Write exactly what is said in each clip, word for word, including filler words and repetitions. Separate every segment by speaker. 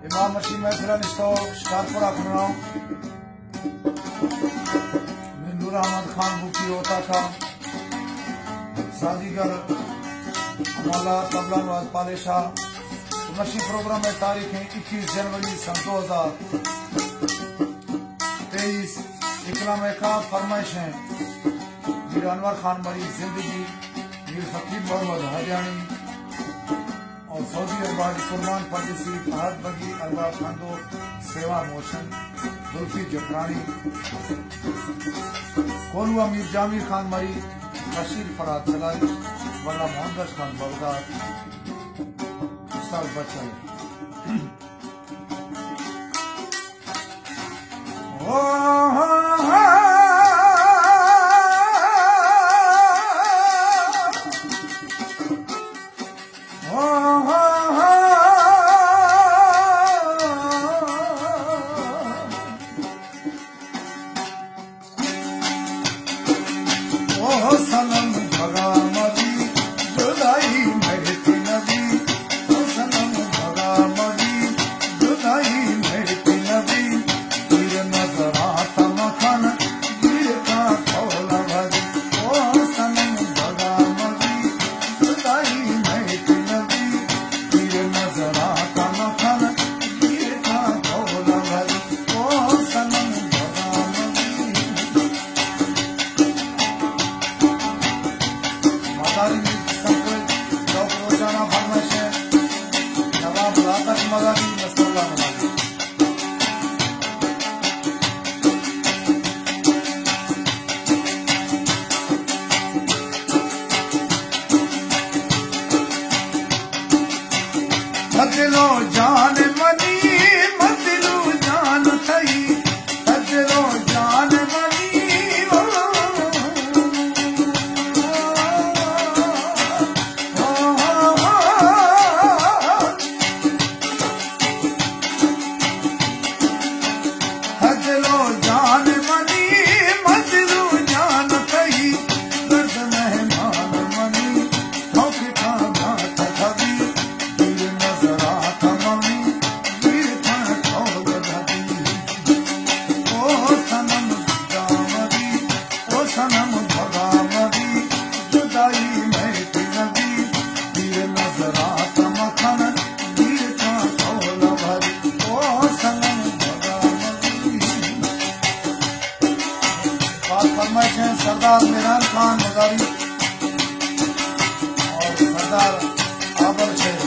Speaker 1: इमाम मशीह महफिल इस्तो शिकारपुरा खुनाओ में नूर अहमद खान बुकी होता था सादीगर मौला तबला नवाज पाले शाह। मशीह प्रोग्राम में तारीख है इक्कीस जनवरी सन दो हजार तेईस। इकराम का फरमाइश है मीर अनवर खान मरी जिंदगी, मीर फकीर मोहम्मद हरियाणी और सऊदी अरब कुर्बान परदेसी फहद बगी अरबाब खानदो सेवा मोशन जुल्फी जफरानी कोलुआ मीर जामिर खान मरी बशीर फराद चलाई वल्ला मोहम्मद खान बगदाद साल बचल। सरदार मेहरान खान मजारी और सरदार आबर शेर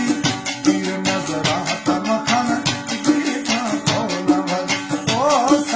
Speaker 1: Oh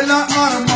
Speaker 1: मेरा अरमान